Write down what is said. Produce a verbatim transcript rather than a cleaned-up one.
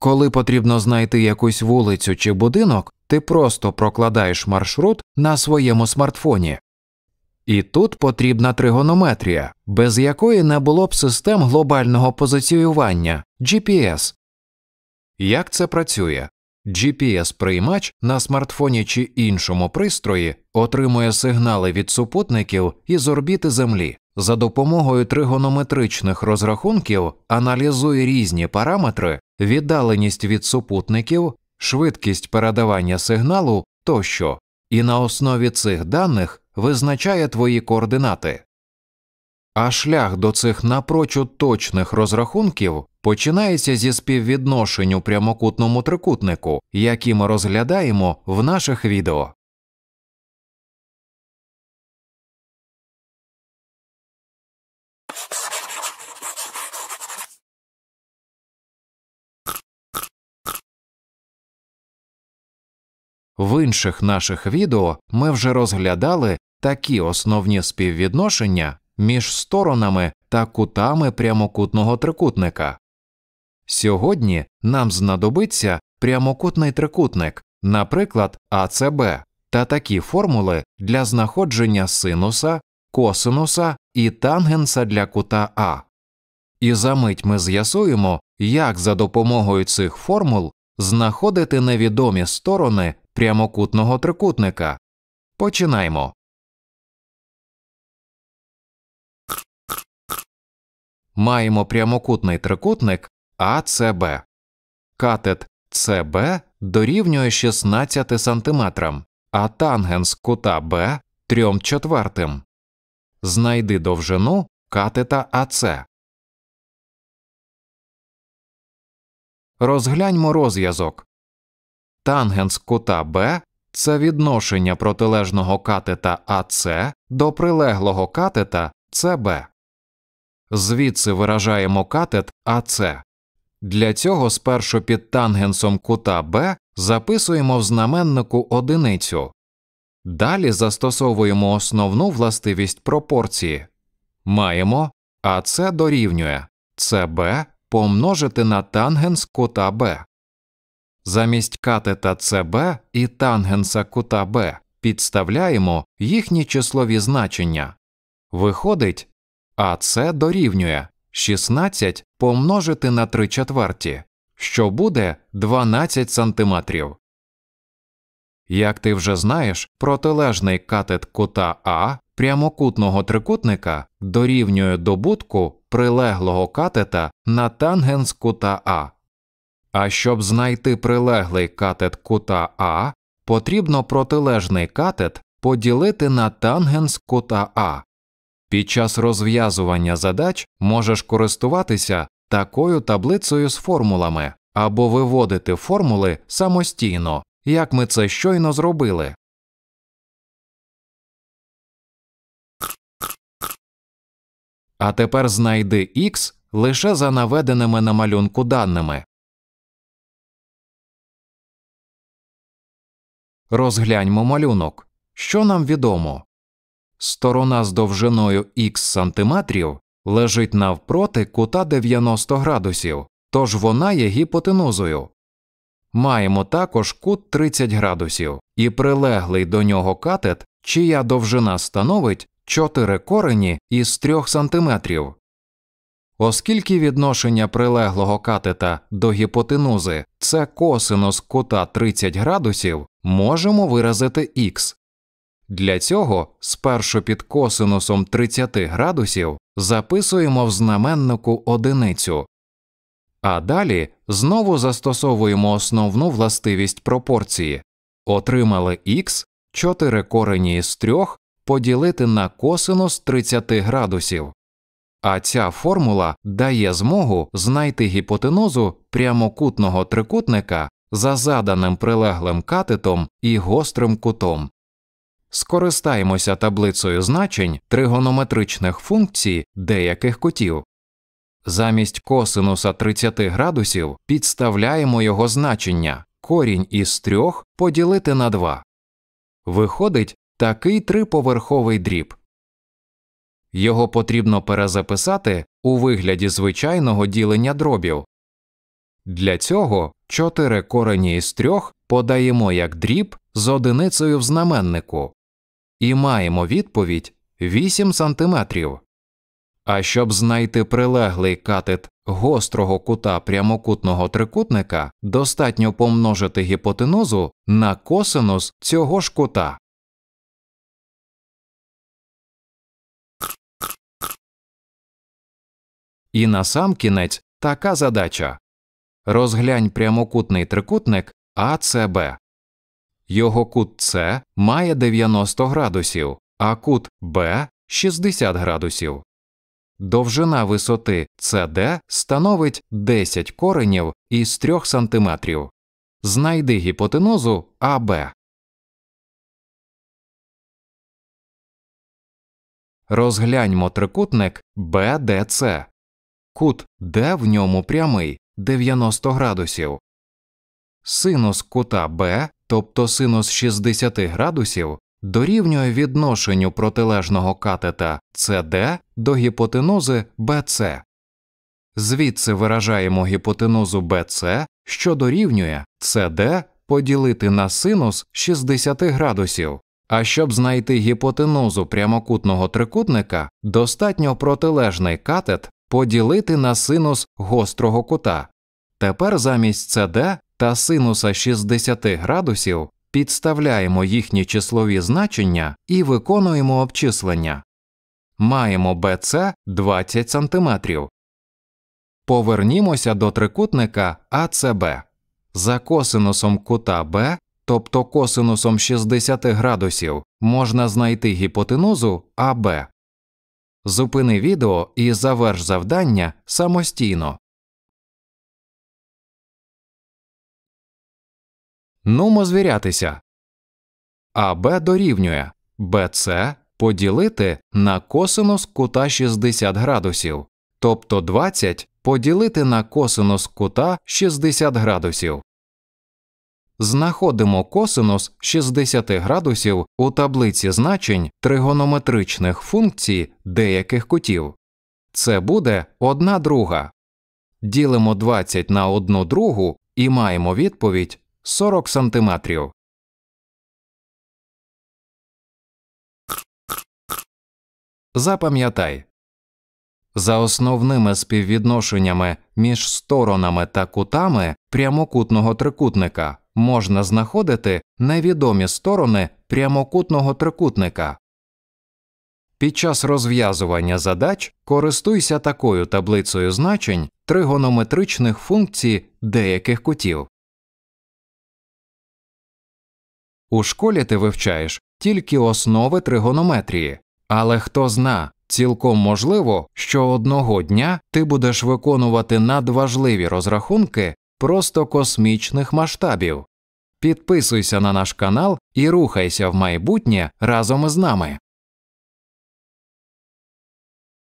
Коли потрібно знайти якусь вулицю чи будинок, ти просто прокладаєш маршрут на своєму смартфоні. І тут потрібна тригонометрія, без якої не було б систем глобального позиціювання – джі пі ес. Як це працює? джі пі ес-приймач на смартфоні чи іншому пристрої отримує сигнали від супутників із орбіти Землі. За допомогою тригонометричних розрахунків аналізує різні параметри, віддаленість від супутників, швидкість передавання сигналу тощо, і на основі цих даних визначає твої координати. А шлях до цих напрочуд точних розрахунків починається зі співвідношень у прямокутному трикутнику, які ми розглядаємо в наших відео. В інших наших відео ми вже розглядали такі основні співвідношення між сторонами та кутами прямокутного трикутника. Сьогодні нам знадобиться прямокутний трикутник, наприклад, а це бе, та такі формули для знаходження синуса, косинуса і тангенса для кута А. І за мить ми з'ясуємо, як за допомогою цих формул знаходити невідомі сторони прямокутного трикутника. Починаємо. Маємо прямокутний трикутник а це бе. Катет це бе дорівнює шістнадцяти сантиметрам, а тангенс кута Б – трьом четвертим. Знайди довжину катета а це. Розгляньмо розв'язок. Тангенс кута Б – це відношення протилежного катета а це до прилеглого катета це бе. Звідси виражаємо катет а це. Для цього спершу під тангенсом кута Б записуємо в знаменнику одиницю. Далі застосовуємо основну властивість пропорції. Маємо а це дорівнює це бе помножити на тангенс кута Б. Замість катета це бе і тангенса кута Б підставляємо їхні числові значення. Виходить, а це дорівнює шістнадцять помножити на три четверті, що буде дванадцять сантиметрів. Як ти вже знаєш, протилежний катет кута А прямокутного трикутника дорівнює добутку прилеглого катета на тангенс кута А. А щоб знайти прилеглий катет кута А, потрібно протилежний катет поділити на тангенс кута А. Під час розв'язування задач можеш користуватися такою таблицею з формулами або виводити формули самостійно, як ми це щойно зробили. А тепер знайди х лише за наведеними на малюнку даними. Розгляньмо малюнок. Що нам відомо? Сторона з довжиною х сантиметрів лежить навпроти кута дев'яносто градусів, тож вона є гіпотенузою. Маємо також кут тридцять градусів і прилеглий до нього катет, чия довжина становить чотири корені із трьох сантиметрів. Оскільки відношення прилеглого катета до гіпотенузи – це косинус кута тридцять градусів, можемо виразити х. Для цього спершу під косинусом тридцять градусів записуємо в знаменнику одиницю. А далі знову застосовуємо основну властивість пропорції. Отримали х, чотири корені із трьох поділити на косинус тридцять градусів. А ця формула дає змогу знайти гіпотенузу прямокутного трикутника за заданим прилеглим катетом і гострим кутом. Скористаємося таблицею значень тригонометричних функцій деяких кутів. Замість косинуса тридцять градусів підставляємо його значення корінь із трьох поділити на два. Виходить такий триповерховий дріб. Його потрібно перезаписати у вигляді звичайного ділення дробів. Для цього чотири корені із трьох подаємо як дріб з одиницею в знаменнику. І маємо відповідь вісім сантиметрів. А щоб знайти прилеглий катет гострого кута прямокутного трикутника, достатньо помножити гіпотенузу на косинус цього ж кута. І насамкінець така задача. Розглянь прямокутний трикутник А С Б. Його кут С має дев'яносто градусів, а кут Б – шістдесят градусів. Довжина висоти С Д становить десять коренів із трьох сантиметрів. Знайди гіпотенузу А Б. Розгляньмо трикутник Б Д С. Кут Д в ньому прямий – дев'яносто градусів. Синус кута Б, тобто синус шістдесят градусів, дорівнює відношенню протилежного катета С Д до гіпотенузи Б С. Звідси виражаємо гіпотенузу Б С, що дорівнює С Д поділити на синус шістдесят градусів. А щоб знайти гіпотенузу прямокутного трикутника, достатньо протилежний катет поділити на синус гострого кута. Тепер замість С Д та синуса шістдесят градусів підставляємо їхні числові значення і виконуємо обчислення. Маємо Б С двадцять сантиметрів. Повернімося до трикутника А С Б. За косинусом кута Б, тобто косинусом шістдесят градусів, можна знайти гіпотенузу А Б. Зупини відео і заверш завдання самостійно. Нумо звірятися. А Б дорівнює Б С поділити на косинус кута шістдесят градусів, тобто двадцять поділити на косинус кута шістдесят градусів. Знаходимо косинус шістдесят градусів у таблиці значень тригонометричних функцій деяких кутів. Це буде одна друга. Ділимо двадцять на одну другу і маємо відповідь сорок сантиметрів. Запам'ятай. За основними співвідношеннями між сторонами та кутами прямокутного трикутника можна знаходити невідомі сторони прямокутного трикутника. Під час розв'язування задач користуйся такою таблицею значень тригонометричних функцій деяких кутів. У школі ти вивчаєш тільки основи тригонометрії, але хто зна, цілком можливо, що одного дня ти будеш виконувати надважливі розрахунки просто космічних масштабів. Підписуйся на наш канал і рухайся в майбутнє разом із нами.